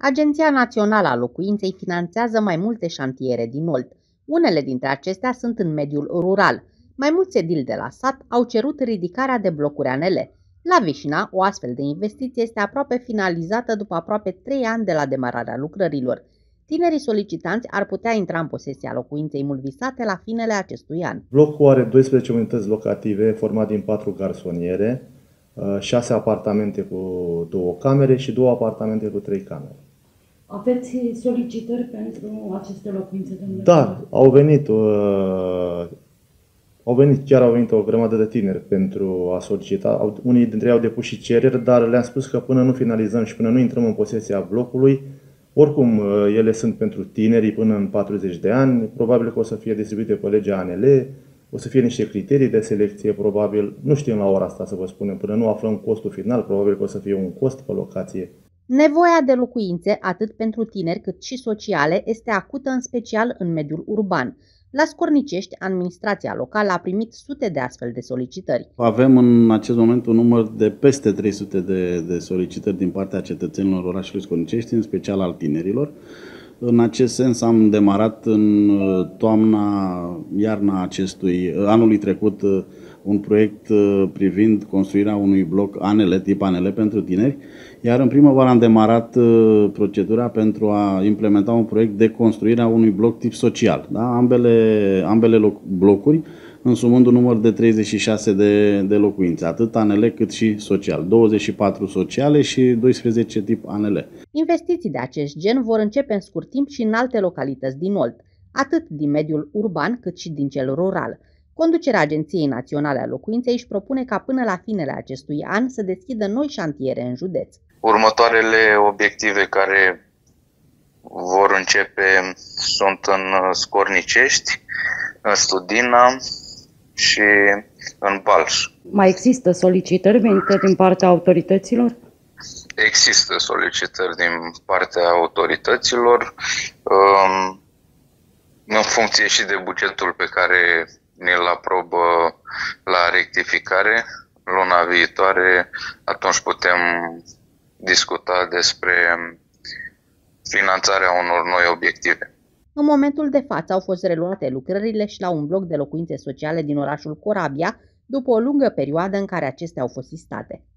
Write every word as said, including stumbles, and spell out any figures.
Agenția Națională a Locuinței finanțează mai multe șantiere din Olt. Unele dintre acestea sunt în mediul rural. Mai mulți edili de la sat au cerut ridicarea de blocuri A N L. La Vișina, o astfel de investiție este aproape finalizată după aproape trei ani de la demararea lucrărilor. Tinerii solicitanți ar putea intra în posesia locuinței mult visate la finele acestui an. Blocul are doisprezece unități locative, format din patru garsoniere, șase apartamente cu două camere și două apartamente cu trei camere. Aveți solicitări pentru aceste locuințe, domnule? Da, au venit, uh, au venit, chiar au venit o grămadă de tineri pentru a solicita. Unii dintre ei au depus și cereri, dar le-am spus că până nu finalizăm și până nu intrăm în posesia blocului, oricum ele sunt pentru tinerii până în patruzeci de ani, probabil că o să fie distribuite pe legea A N L, o să fie niște criterii de selecție, probabil, nu știm la ora asta să vă spunem, până nu aflăm costul final, probabil că o să fie un cost pe locație. Nevoia de locuințe, atât pentru tineri cât și sociale, este acută în special în mediul urban. La Scornicești, administrația locală a primit sute de astfel de solicitări. Avem în acest moment un număr de peste trei sute de, de solicitări din partea cetățenilor orașului Scornicești, în special al tinerilor. În acest sens am demarat în toamna, iarna acestui, anului trecut, un proiect privind construirea unui bloc A N L, tip A N L pentru tineri, iar în primăvară am demarat procedura pentru a implementa un proiect de construire a unui bloc tip social. Da? Ambele, ambele blocuri însumând un număr de treizeci și șase de, de locuințe, atât A N L cât și social, douăzeci și patru sociale și doisprezece tip A N L. Investiții de acest gen vor începe în scurt timp și în alte localități din Olt, atât din mediul urban cât și din cel rural. Conducerea Agenției Naționale a Locuinței își propune ca până la finele acestui an să deschidă noi șantiere în județ. Următoarele obiective care vor începe sunt în Scornicești, în Studina și în Balș. Mai există solicitări venite din partea autorităților? Există solicitări din partea autorităților, în funcție și de bugetul pe care ne-l aprobă la rectificare. Luna viitoare, atunci putem discuta despre finanțarea unor noi obiective. În momentul de față au fost reluate lucrările și la un bloc de locuințe sociale din orașul Corabia, după o lungă perioadă în care acestea au fost sistate.